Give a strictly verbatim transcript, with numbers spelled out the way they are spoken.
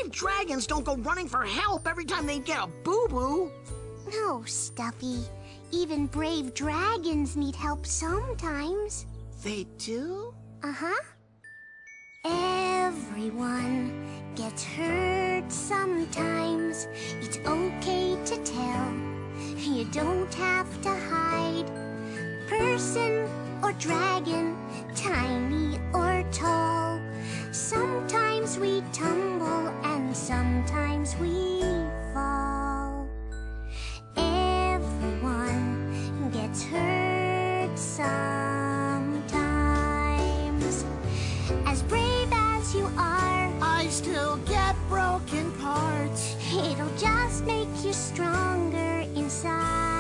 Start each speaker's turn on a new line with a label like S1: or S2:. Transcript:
S1: brave dragons don't go running for help every time they get a boo-boo.
S2: No, Stuffy. Even brave dragons need help sometimes.
S1: They do?
S2: Uh-huh. Everyone gets hurt sometimes. It's okay to tell. You don't have to hide. Person or dragon, tiny or tall. Sometimes we tumble and sometimes we fall. Everyone gets hurt sometimes. As brave as you are,
S1: I still get broken parts.
S2: it'll just make you stronger inside.